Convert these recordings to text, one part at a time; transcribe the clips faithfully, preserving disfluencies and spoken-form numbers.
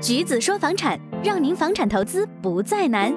橘子说房产，让您房产投资不再难。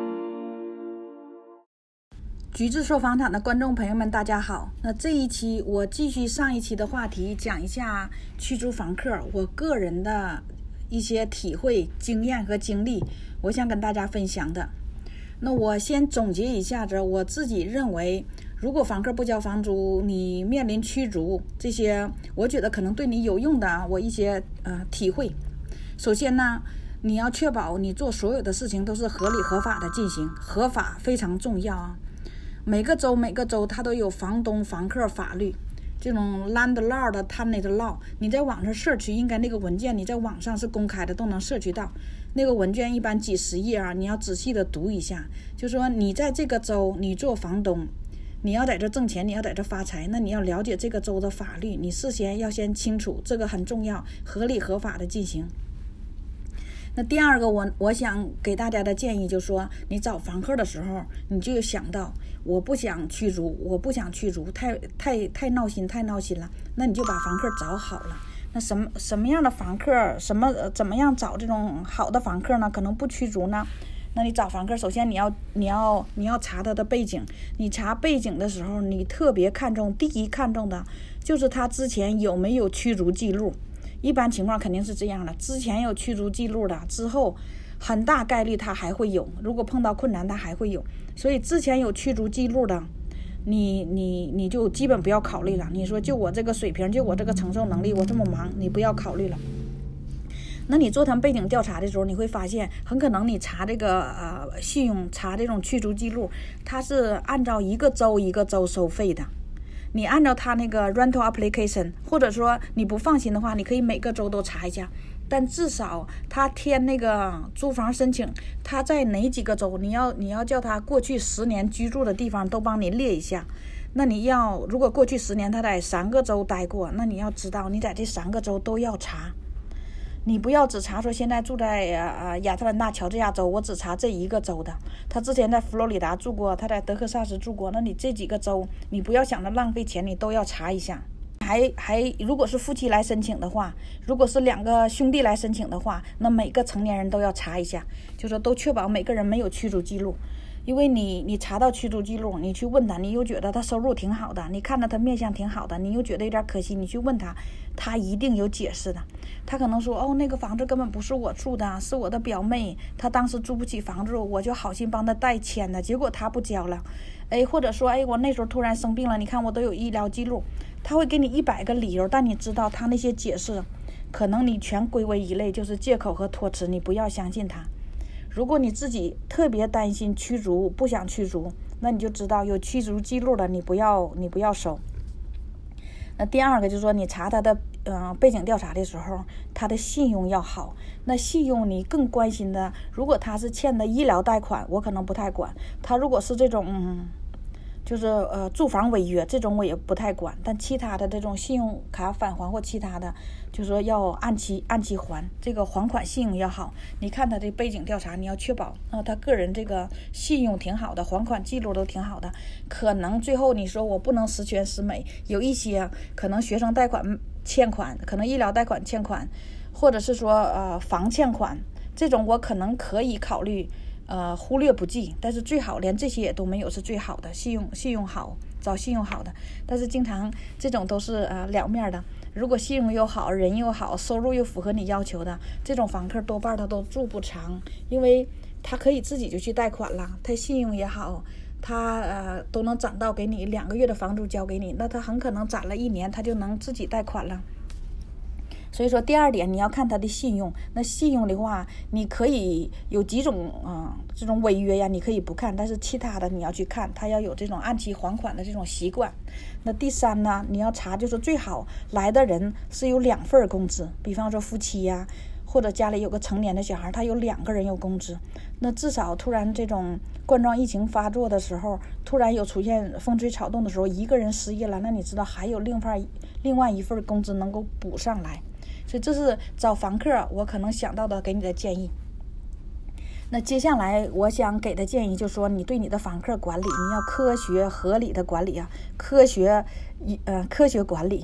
橘子说房产的观众朋友们大家好，那这一期我继续上一期的话题，讲一下出租房客我个人的一些体会、经验和经历，我想跟大家分享的。那我先总结一下子，我自己认为如果房客不交房租，你面临驱逐，这些我觉得可能对你有用的我一些呃体会。首先呢，你要确保你做所有的事情都是合理合法的进行，合法非常重要啊。每个州每个州它都有房东房客法律，这种 landlord tenant law， 你在网上search，应该那个文件你在网上是公开的，都能search到。那个文件一般几十页啊，你要仔细的读一下。就说你在这个州你做房东，你要在这挣钱，你要在这发财，那你要了解这个州的法律，你事先要先清楚，这个很重要，合理合法的进行。那第二个我我想给大家的建议就是说，你找房客的时候，你就想到我不想驱逐，我不想驱逐，太太太闹心，太闹心了。那你就把房客找好了。那什么什么样的房客，什么怎么样找这种好的房客呢？可能不驱逐呢？那你找房客，首先你要你要你要查他的背景。你查背景的时候，你特别看重，第一看重的就是他之前有没有驱逐记录。一般情况肯定是这样的，之前有驱逐记录的，之后很大概率他还会有，如果碰到困难他还会有。所以之前有驱逐记录的，你你你就基本不要考虑了。你说就我这个水平，就我这个承受能力，我这么忙，你不要考虑了。那你做他们背景调查的时候，你会发现很可能你查这个呃信用，查这种驱逐记录，它是按照一个州一个州收费的。你按照他那个 rental application， 或者说你不放心的话，你可以每个州都查一下，但至少他填那个租房申请，他在哪几个州，你要你要叫他过去十年居住的地方都帮你列一下。那你要如果过去十年他在三个州待过，那你要知道你在这三个州都要查。你不要只查说现在住在呃亚特兰大乔治亚州，我只查这一个州的。他之前在佛罗里达住过，他在德克萨斯住过，那你这几个州你不要想着浪费钱，你都要查一下。还还如果是夫妻来申请的话，如果是两个兄弟来申请的话，那每个成年人都要查一下，就说都确保每个人没有驱逐记录。因为你你查到驱逐记录，你去问他，你又觉得他收入挺好的，你看到他面相挺好的，你又觉得有点可惜，你去问他，他一定有解释的。他可能说，哦，那个房子根本不是我住的，是我的表妹，她当时租不起房子，我就好心帮她代签的，结果她不交了。哎，或者说，哎，我那时候突然生病了，你看我都有医疗记录，他会给你一百个理由，但你知道他那些解释，可能你全归为一类，就是借口和托词，你不要相信他。如果你自己特别担心驱逐，不想驱逐，那你就知道有驱逐记录的，你不要你不要收。那第二个就是说，你查他的呃背景调查的时候，他的信用要好。那信用你更关心的，如果他是欠的医疗贷款，我可能不太管。他如果是这种嗯就是呃住房违约这种我也不太管，但其他的这种信用卡返还或其他的，就是说要按期按期还，这个还款信用要好。你看他的背景调查，你要确保啊、呃、他个人这个信用挺好的，还款记录都挺好的。可能最后你说我不能十全十美，有一些可能学生贷款欠款，可能医疗贷款欠款，或者是说呃房欠款，这种我可能可以考虑呃，忽略不计，但是最好连这些也都没有是最好的。信用信用好，找信用好的，但是经常这种都是呃两面的。如果信用又好，人又好，收入又符合你要求的，这种房客多半他都住不长，因为他可以自己就去贷款了，他信用也好，他呃都能攒到给你两个月的房租交给你，那他很可能攒了一年，他就能自己贷款了。所以说第二点你要看他的信用。那信用的话，你可以有几种嗯这种违约呀，你可以不看，但是其他的你要去看，他要有这种按期还款的这种习惯。那第三呢，你要查就是最好来的人是有两份工资，比方说夫妻呀，或者家里有个成年的小孩，他有两个人有工资，那至少突然这种冠状疫情发作的时候，突然有出现风吹草动的时候，一个人失业了，那你知道还有另外另外一份工资能够补上来。所以这是找房客我可能想到的给你的建议。那接下来我想给的建议就是说，你对你的房客管理，你要科学合理的管理啊，科学呃科学管理。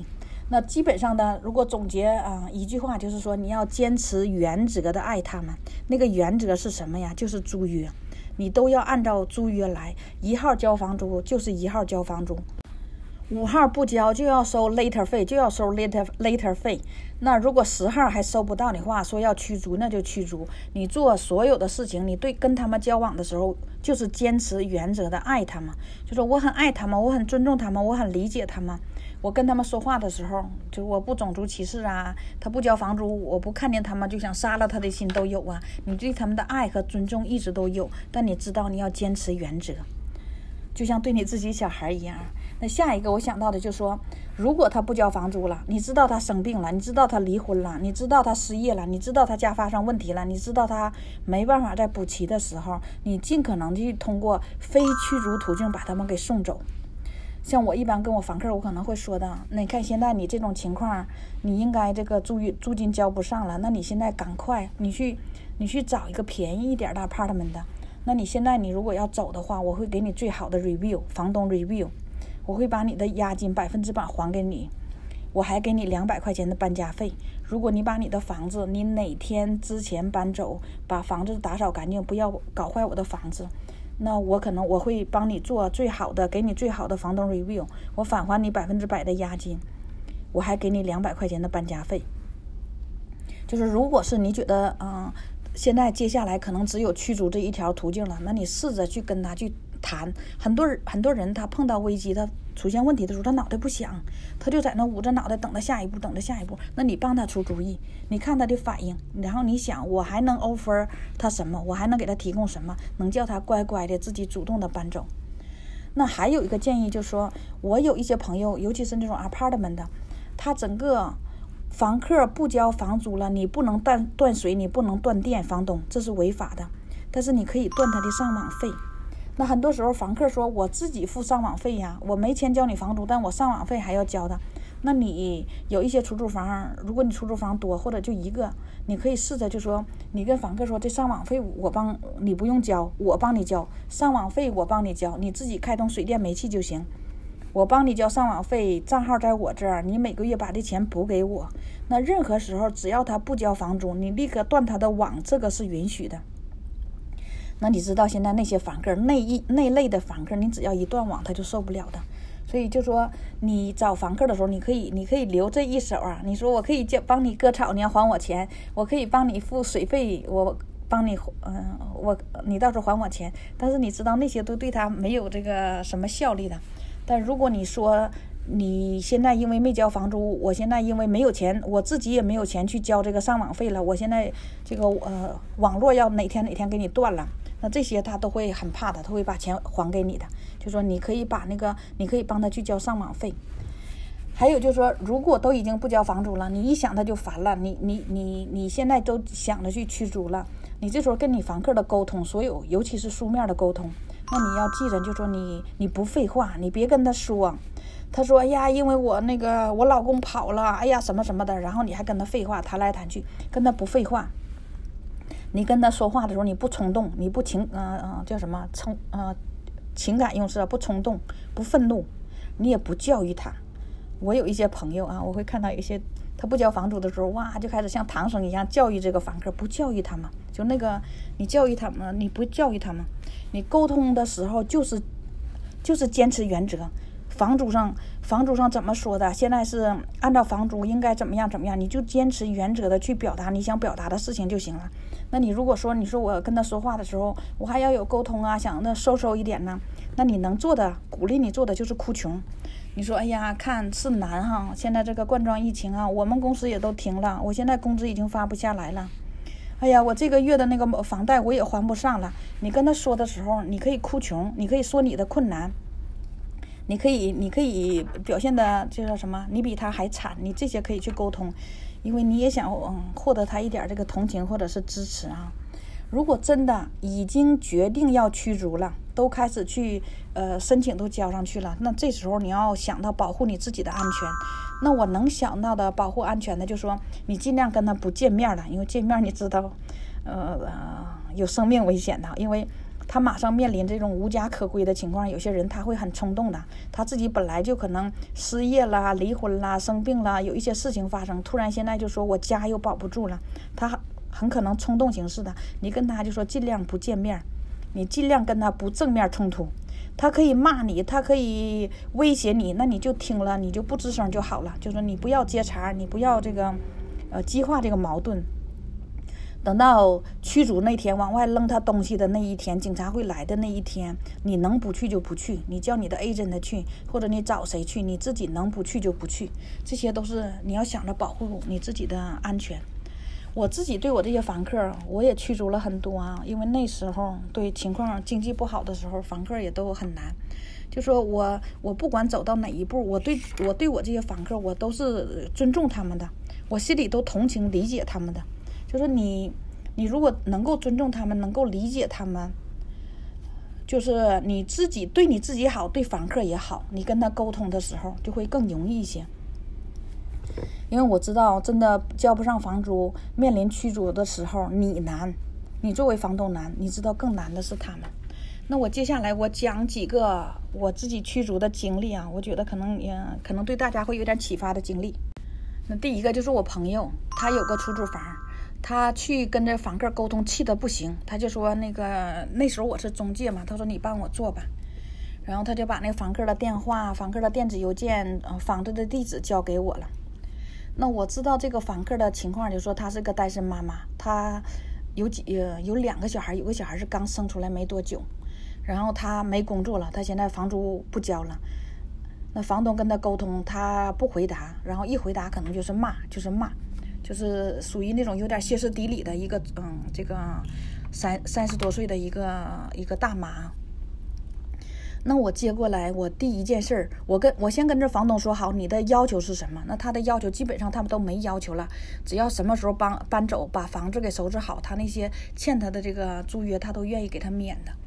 那基本上呢，如果总结啊、呃、一句话，就是说你要坚持原则的爱他们。那个原则是什么呀？就是租约，你都要按照租约来。一号交房租就是一号交房租，五号不交就要收 later 费，就要收 later later 费。那如果十号还收不到的话，说要驱逐，那就驱逐。你做所有的事情，你对跟他们交往的时候，就是坚持原则的爱他们，就说我很爱他们，我很尊重他们，我很理解他们。我跟他们说话的时候，就我不种族歧视啊，他不交房租，我不看见他们就想杀了他的心都有啊。你对他们的爱和尊重一直都有，但你知道你要坚持原则，就像对你自己小孩一样。那下一个我想到的就是说，如果他不交房租了，你知道他生病了，你知道他离婚了，你知道他失业了，你知道他家发生问题了，你知道他没办法再补齐的时候，你尽可能去通过非驱逐途径把他们给送走。像我一般跟我房客，我可能会说的，那你看现在你这种情况，你应该这个租租金交不上了，那你现在赶快你去你去找一个便宜一点的 apartment 的。那你现在你如果要走的话，我会给你最好的 review， 房东 review， 我会把你的押金百分之百还给你，我还给你两百块钱的搬家费。如果你把你的房子，你哪天之前搬走，把房子打扫干净，不要搞坏我的房子，那我可能我会帮你做最好的，给你最好的房东 review， 我返还你百分之百的押金，我还给你两百块钱的搬家费。就是如果是你觉得嗯、呃，现在接下来可能只有驱逐这一条途径了，那你试着去跟他去谈。很多很多人他碰到危机，他出现问题的时候，他脑袋不想，他就在那捂着脑袋等着下一步，等着下一步。那你帮他出主意，你看他的反应，然后你想我还能 offer 他什么，我还能给他提供什么，能叫他乖乖的自己主动的搬走。那还有一个建议就是说，我有一些朋友，尤其是那种 apartment 的，他整个房客不交房租了，你不能断断水，你不能断电，房东这是违法的，但是你可以断他的上网费。那很多时候房客说我自己付上网费呀，我没钱交你房租，但我上网费还要交的。那你有一些出租房，如果你出租房多或者就一个，你可以试着就说，你跟房客说，这上网费我帮你不用交，我帮你交，上网费我帮你交，你自己开通水电煤气就行，我帮你交上网费，账号在我这儿，你每个月把这钱补给我。那任何时候只要他不交房租，你立刻断他的网，这个是允许的。那你知道现在那些房客，那一那类的房客，你只要一断网他就受不了的。所以就说你找房客的时候，你可以你可以留这一手啊。你说我可以叫帮你割草，你要还我钱；我可以帮你付水费，我帮你嗯、呃、我你到时候还我钱。但是你知道那些都对他没有这个什么效力的。但如果你说你现在因为没交房租，我现在因为没有钱，我自己也没有钱去交这个上网费了，我现在这个呃网络要哪天哪天给你断了，那这些他都会很怕的，他会把钱还给你的。就说你可以把那个你可以帮他去交上网费。还有就是说，如果都已经不交房租了，你一想他就烦了，你你你你现在都想着去驱逐了，你这时候跟你房客的沟通，所有尤其是书面的沟通，那你要记着，就说你你不废话，你别跟他说，他说哎呀，因为我那个我老公跑了，哎呀什么什么的，然后你还跟他废话，谈来谈去，跟他不废话。你跟他说话的时候，你不冲动，你不情呃呃叫什么冲呃情感用事，不冲动，不愤怒，你也不教育他。我有一些朋友啊，我会看到有一些他不交房租的时候，哇，就开始像唐僧一样教育这个房客，不教育他们，就那个你教育他们，你不教育他们，你沟通的时候就是就是坚持原则。房租上房租上怎么说的，现在是按照房租应该怎么样怎么样，你就坚持原则的去表达你想表达的事情就行了。那你如果说你说我跟他说话的时候，我还要有沟通啊，想那收收一点呢，那你能做的，鼓励你做的就是哭穷。你说哎呀，看是难哈，现在这个冠状疫情啊，我们公司也都停了，我现在工资已经发不下来了，哎呀，我这个月的那个房贷我也还不上了。你跟他说的时候，你可以哭穷，你可以说你的困难，你可以你可以表现的就叫什么，你比他还惨，你这些可以去沟通，因为你也想嗯获得他一点这个同情或者是支持啊。如果真的已经决定要驱逐了，都开始去呃申请都交上去了，那这时候你要想到保护你自己的安全。那我能想到的保护安全的，就是说你尽量跟他不见面了，因为见面你知道呃有生命危险的，因为他马上面临这种无家可归的情况，有些人他会很冲动的，他自己本来就可能失业啦、离婚啦、生病啦，有一些事情发生，突然现在就说我家又保不住了，他很可能冲动行事的。你跟他就说尽量不见面，你尽量跟他不正面冲突，他可以骂你，他可以威胁你，那你就听了，你就不吱声就好了，就是你不要接茬，你不要这个呃激化这个矛盾。等到驱逐那天，往外扔他东西的那一天，警察会来的那一天，你能不去就不去，你叫你的 agent 去，或者你找谁去，你自己能不去就不去，这些都是你要想着保护你自己的安全。我自己对我这些房客，我也驱逐了很多啊，因为那时候对情况经济不好的时候，房客也都很难。就说我我不管走到哪一步，我对我对我这些房客，我都是尊重他们的，我心里都同情理解他们的。就是你你如果能够尊重他们，能够理解他们，就是你自己对你自己好，对房客也好，你跟他沟通的时候就会更容易一些。因为我知道真的交不上房租，面临驱逐的时候你难，你作为房东难，你知道更难的是他们。那我接下来我讲几个我自己驱逐的经历啊，我觉得可能也可能对大家会有点启发的经历。那第一个就是我朋友，他有个出租房，他去跟这房客沟通，气得不行，他就说那个那时候我是中介嘛，他说你帮我做吧，然后他就把那个房客的电话、房客的电子邮件、呃、房子的地址交给我了。那我知道这个房客的情况，就说他是个单身妈妈，他有几呃有两个小孩，有个小孩是刚生出来没多久，然后他没工作了，他现在房租不交了。那房东跟他沟通，他不回答，然后一回答可能就是骂，就是骂，就是属于那种有点歇斯底里的一个嗯，这个三三十多岁的一个一个大妈。那我接过来，我第一件事儿，我跟我先跟这房东说好，你的要求是什么？那他的要求基本上他们都没要求了，只要什么时候搬搬走，把房子给收拾好，他那些欠他的这个租约，他都愿意给他免的。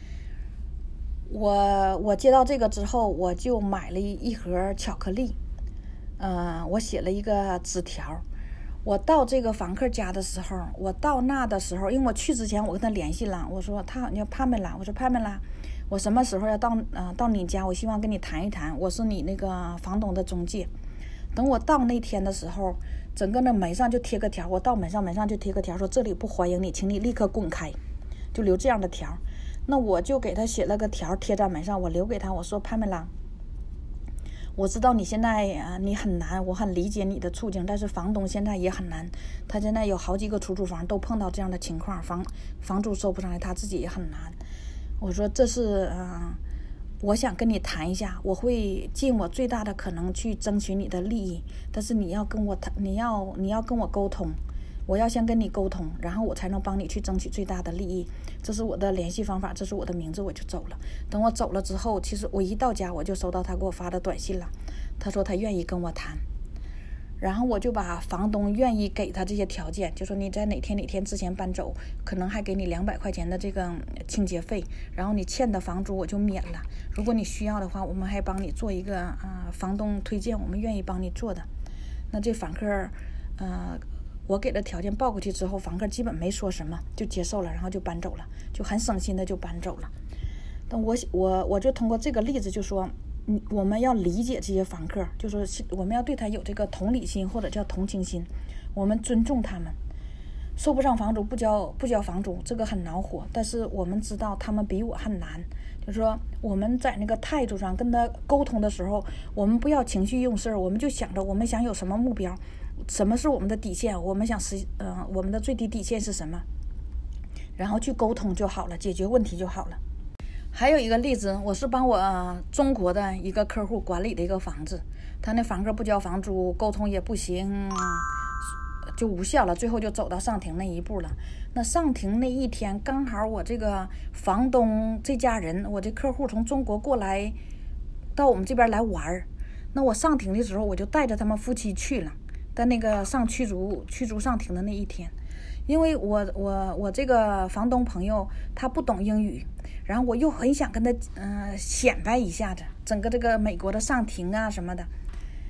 我我接到这个之后，我就买了一盒巧克力，呃，我写了一个纸条。我到这个房客家的时候，我到那的时候，因为我去之前我跟他联系了，我说他你要帕梅拉，我说帕梅拉，我什么时候要到呃到你家，我希望跟你谈一谈，我是你那个房东的中介。等我到那天的时候，整个那门上就贴个条，我到门上门上就贴个条，说这里不欢迎你，请你立刻滚开，就留这样的条。那我就给他写了个条贴在门上，我留给他，我说帕梅拉，我知道你现在啊你很难，我很理解你的处境，但是房东现在也很难，他现在有好几个出租房都碰到这样的情况，房房租收不上来，他自己也很难。我说这是呃我想跟你谈一下，我会尽我最大的可能去争取你的利益，但是你要跟我谈，你要你要跟我沟通，我要先跟你沟通，然后我才能帮你去争取最大的利益。这是我的联系方法，这是我的名字，我就走了。等我走了之后，其实我一到家我就收到他给我发的短信了，他说他愿意跟我谈，然后我就把房东愿意给他这些条件，就说你在哪天哪天之前搬走，可能还给你两百块钱的这个清洁费，然后你欠的房租我就免了，如果你需要的话，我们还帮你做一个啊、呃、房东推荐，我们愿意帮你做的。那这房客呃我给的条件报过去之后，房客基本没说什么，就接受了，然后就搬走了，就很省心的就搬走了。但我我我就通过这个例子就说，嗯，我们要理解这些房客，就说我们要对他有这个同理心或者叫同情心，我们尊重他们。收不上房租不交不交房租，这个很恼火，但是我们知道他们比我很难，就是说我们在那个态度上跟他沟通的时候，我们不要情绪用事，我们就想着我们想有什么目标，什么是我们的底线，我们想实呃我们的最低底线是什么，然后去沟通就好了，解决问题就好了。还有一个例子，我是帮我、呃、中国的一个客户管理的一个房子，他那房客不交房租，沟通也不行，就无效了，最后就走到上庭那一步了。那上庭那一天刚好我这个房东这家人，我这客户从中国过来到我们这边来玩，那我上庭的时候我就带着他们夫妻去了，在那个上驱逐驱逐上庭的那一天，因为我我我这个房东朋友他不懂英语，然后我又很想跟他呃显摆一下子整个这个美国的上庭啊什么的，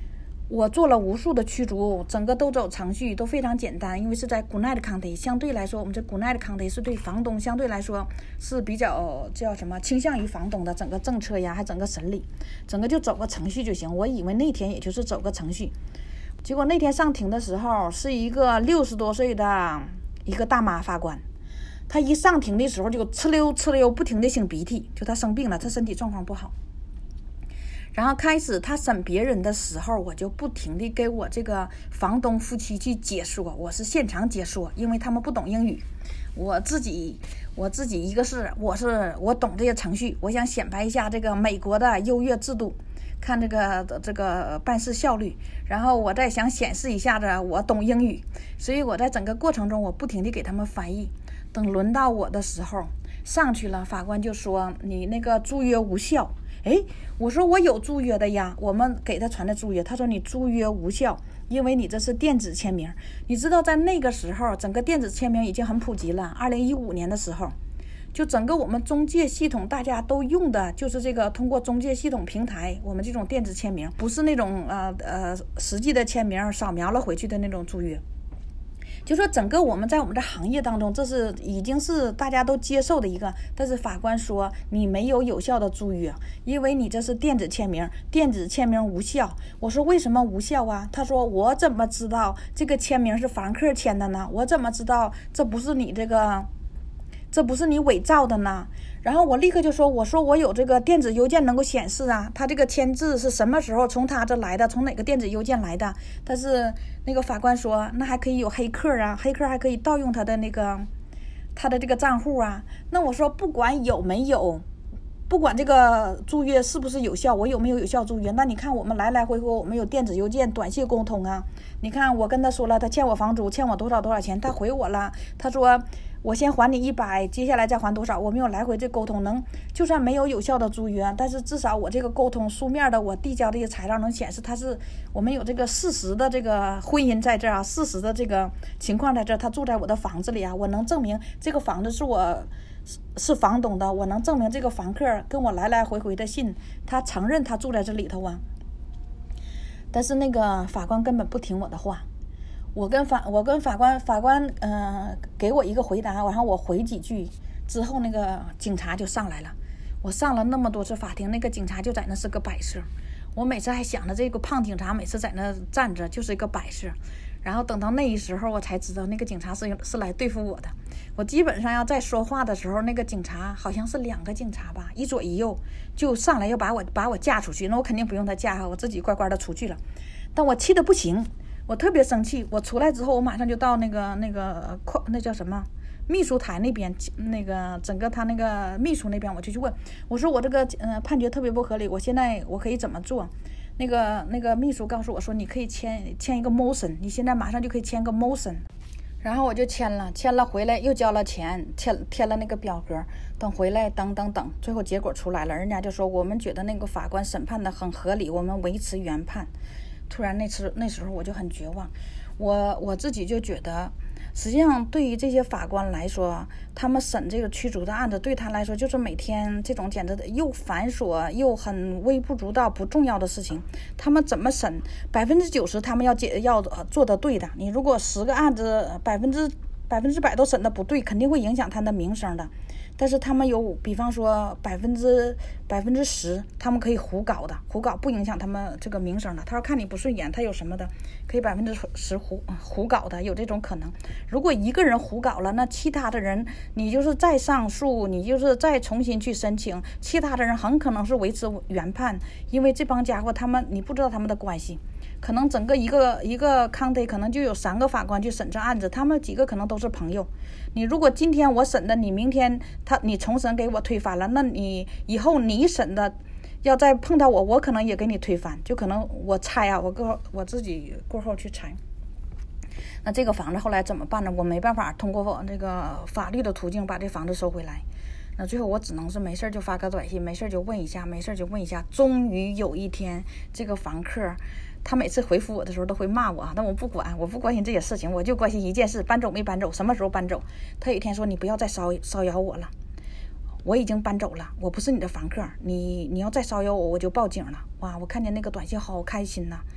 我做了无数的驱逐，整个都走程序都非常简单，因为是在 Good Night County， 相对来说我们这 Good Night County 是对房东相对来说是比较叫什么倾向于房东的整个政策呀，还整个审理，整个就走个程序就行。我以为那天也就是走个程序，结果那天上庭的时候是一个六十多岁的一个大妈法官，她一上庭的时候就呲溜呲溜不停的擤鼻涕，就她生病了，她身体状况不好。然后开始他审别人的时候，我就不停地给我这个房东夫妻去解说，我是现场解说，因为他们不懂英语，我自己我自己一个是我是我懂这些程序，我想显摆一下这个美国的优越制度，看这个这个办事效率，然后我再想显示一下子我懂英语，所以我在整个过程中我不停地给他们翻译。等轮到我的时候上去了，法官就说你那个租约无效。诶，我说我有租约的呀，我们给他传的租约。他说你租约无效，因为你这是电子签名。你知道在那个时候整个电子签名已经很普及了，二零一五年的时候就整个我们中介系统大家都用的就是这个通过中介系统平台，我们这种电子签名，不是那种呃呃实际的签名扫描了回去的那种租约。就说整个我们在我们的行业当中，这是已经是大家都接受的一个，但是法官说你没有有效的租约，因为你这是电子签名，电子签名无效。我说为什么无效啊？他说我怎么知道这个签名是房客签的呢？我怎么知道这不是你这个这不是你伪造的呢？然后我立刻就说，我说我有这个电子邮件能够显示啊，他这个签字是什么时候从他这来的，从哪个电子邮件来的。但是那个法官说那还可以有黑客啊，黑客还可以盗用他的那个他的这个账户啊。那我说不管有没有，不管这个租约是不是有效，我有没有有效租约，那你看我们来来回回我们有电子邮件短信沟通啊。你看我跟他说了他欠我房租，欠我多少多少钱，他回我了，他说我先还你一百，接下来再还多少，我们有来回这沟通，能就算没有有效的租约，但是至少我这个沟通书面的我递交这些材料能显示他是我们有这个事实的这个婚姻在这儿啊，事实的这个情况在这儿，他住在我的房子里啊，我能证明这个房子是我是房东的，我能证明这个房客跟我来来回回的信，他承认他住在这里头啊。但是那个法官根本不听我的话，我跟法我跟法官法官呃给我一个回答，然后我回几句之后，那个警察就上来了。我上了那么多次法庭，那个警察就在那是个摆设。我每次还想着这个胖警察每次在那站着就是一个摆设，然后等到那一时候我才知道那个警察是是来对付我的。我基本上要在说话的时候，那个警察好像是两个警察吧，一左一右就上来要把我把我架出去，那我肯定不用他架，我自己乖乖的出去了。但我气得不行，我特别生气。我出来之后，我马上就到那个那个那叫什么秘书台那边，那个整个他那个秘书那边，我就去问，我说我这个呃判决特别不合理，我现在我可以怎么做？那个那个秘书告诉我说，你可以签签一个 motion， 你现在马上就可以签个 motion。然后我就签了，签了回来又交了钱，填填了那个表格，等回来等等等，最后结果出来了，人家就说我们觉得那个法官审判的很合理，我们维持原判。突然那次那时候我就很绝望，我我自己就觉得，实际上对于这些法官来说，他们审这个驱逐的案子对他来说就是每天这种简直的又繁琐又很微不足道不重要的事情，他们怎么审百分之九十他们要解要做得对的，你如果十个案子百分之百分之百都审的不对，肯定会影响他的名声的。但是他们有，比方说百分之百分之十，他们可以胡搞的，胡搞不影响他们这个名声的。他说看你不顺眼，他有什么的，可以百分之十胡胡搞的，有这种可能。如果一个人胡搞了，那其他的人，你就是再上诉，你就是再重新去申请，其他的人很可能是维持原判，因为这帮家伙他们你不知道他们的关系。可能整个一个一个 county 可能就有三个法官去审这案子，他们几个可能都是朋友。你如果今天我审的，你明天他你重审给我推翻了，那你以后你审的要再碰到我，我可能也给你推翻，就可能我猜啊，我过我自己过后去猜。那这个房子后来怎么办呢？我没办法通过这个法律的途径把这房子收回来。那最后我只能是没事就发个短信，没事就问一下，没事就问一下。终于有一天，这个房客他每次回复我的时候都会骂我，但我不管，我不关心这些事情，我就关心一件事，搬走没搬走，什么时候搬走。他有一天说，你不要再骚骚扰我了，我已经搬走了，我不是你的房客，你你要再骚扰我我就报警了。哇，我看见那个短信好开心呐。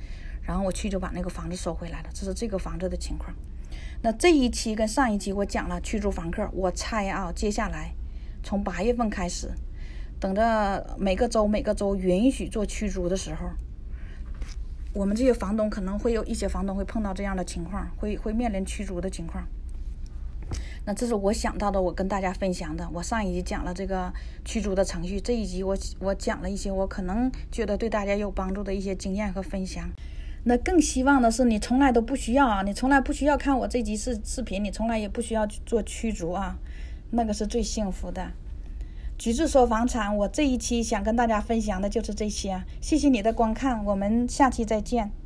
然后我去就把那个房子收回来了。这是这个房子的情况。那这一期跟上一期我讲了驱逐房客，我猜啊，接下来从八月份开始，等着每个州每个州允许做驱逐的时候，我们这些房东可能会有一些房东会碰到这样的情况，会会面临驱逐的情况。那这是我想到的，我跟大家分享的。我上一集讲了这个驱逐的程序，这一集我我讲了一些我可能觉得对大家有帮助的一些经验和分享。那更希望的是你从来都不需要啊，你从来不需要看我这集视视频，你从来也不需要去做驱逐啊，那个是最幸福的。橘子说房产，我这一期想跟大家分享的就是这些，谢谢你的观看，我们下期再见。